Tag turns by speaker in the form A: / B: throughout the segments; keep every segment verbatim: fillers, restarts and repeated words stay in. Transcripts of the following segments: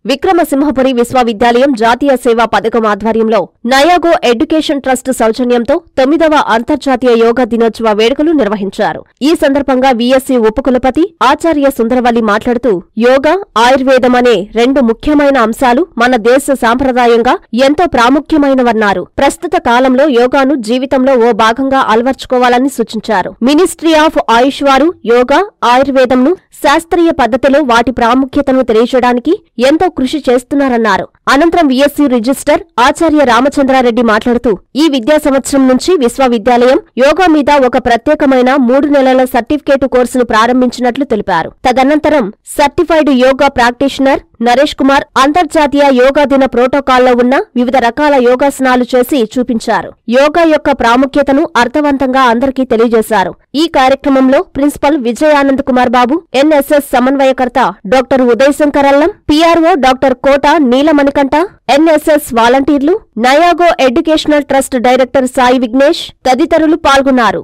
A: విక్రమసింహపురి విశ్వవిద్యాలయం జాతీయ సేవా పథకం ఆధ్వర్యంలో నయాగో ఎడ్యుకేషన్ ట్రస్ట్ సౌజన్యంతో తొమ్మిదవ అంతర్జాతీయ యోగా దినోత్సవ వేడుకలు నిర్వహించారు. ఈ సందర్భంగా వీఎస్సీ ఉపకులపతి ఆచార్య సుందరవల్లి మాట్లాడుతూ యోగా, ఆయుర్వేదం అనే రెండు ముఖ్యమైన అంశాలు మన దేశ సాంప్రదాయంగా ఎంతో ప్రాముఖ్యమైనవన్నారు. ప్రస్తుత కాలంలో యోగాను జీవితంలో ఓ భాగంగా అలవర్చుకోవాలని సూచించారు. మినిస్ట్రీ ఆఫ్ ఆయుష్ వారు యోగా, ఆయుర్వేదంను శాస్త్రీయ పద్ధతిలో వాటి ప్రాముఖ్యతను తెలియజేయడానికి ఎంతో కృషి చేస్తున్నారన్నారు. అనంతరం వీఎస్సీ రిజిస్టర్ ఆచార్య రామచంద్రారెడ్డి మాట్లాడుతూ ఈ విద్యా సంవత్సరం నుంచి విశ్వవిద్యాలయం యోగా మీద ఒక ప్రత్యేకమైన మూడు నెలల సర్టిఫికేటు కోర్సును ప్రారంభించినట్లు తెలిపారు. తదనంతరం సర్టిఫైడ్ యోగా ప్రాక్టీషనర్ నరేష్ కుమార్ అంతర్జాతీయ యోగా దిన ప్రోటోకాల్లో ఉన్న వివిధ రకాల యోగాసనాలు చేసి చూపించారు. యోగా యొక్క ప్రాముఖ్యతను అర్థవంతంగా అందరికీ తెలియజేశారు. ఈ కార్యక్రమంలో ప్రిన్సిపల్ విజయానంద్ కుమార్ బాబు, ఎన్ఎస్ఎస్ సమన్వయకర్త doctor Udayashankar Allam, PRO doctor Kota Neelamanikanta, NSS వాలంటీర్లు, నయాగో educational trust director Sai Vignesh తదితరులు పాల్గొన్నారు.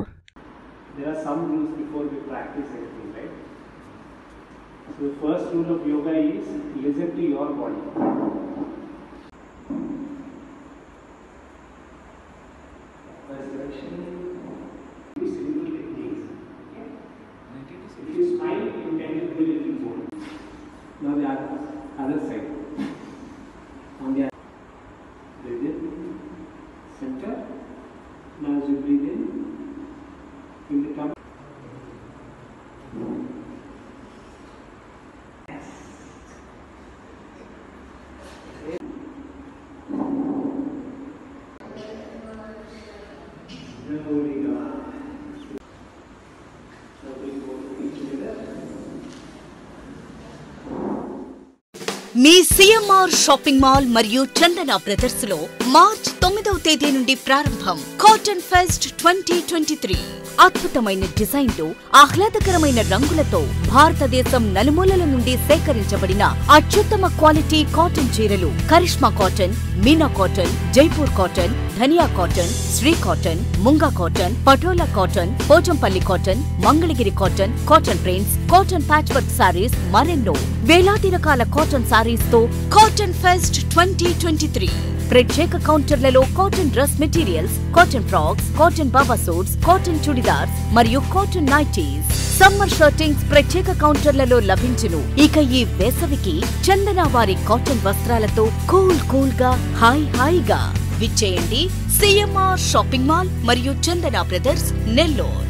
B: The first rule of yoga is listen to your body. First direction is simple techniques. If you smile, you can do a little more. Now the other, other side. On the other, breathe in, center. Now as you breathe in, feel the tongue.
C: మీ CMR shopping mall మరియు Chandana brothers లో March తొమ్మిదవ తేదీ నుండి ప్రారంభం cotton fest twenty twenty three. అద్భుతమైన డిజైన్లు, ఆహ్లాదకరమైన రంగులతో భారతదేశం నలుమూలల నుండి సేకరించబడిన అత్యుత్తమ క్వాలిటీ కాటన్ చీరలు Karishma cotton, Meena cotton, Jaipur cotton, Dhaniya cotton, Shri cotton, Munga cotton, Patola cotton, Pochampally cotton, Mangalagiri cotton, cotton prints, cotton patch work saris, మరెన్నో వేలాది రకాల కాటన్ సారీస్ తో cotton fest twenty twenty three. ప్రత్యేక కౌంటర్లలో cotton dress materials, cotton frocks, cotton Baba suits, cotton churidars మరియు cotton nighties, summer shirtings ప్రత్యేక కౌంటర్లలో లభించును. ఇక ఈ వేసవికి చందన వారి కాటన్ వస్త్రాలతో కూల్ కూల్ గా హాయ్ హాయిగా విచ్చేయండి సిఎంఆర్ షాపింగ్ మాల్ మరియు చందన బ్రదర్స్, నెల్లూరు.